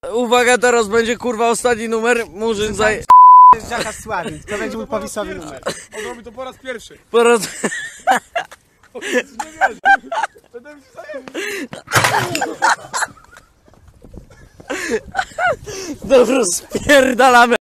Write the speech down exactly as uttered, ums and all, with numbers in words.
Uwaga, teraz będzie kurwa ostatni numer. Murzyn zaj... To jest Jacka Sławik, to będzie mój powisowy numer. On robi to po raz pierwszy. Po raz... Nie wierzę. Będę mi Dobra, spierdalamy.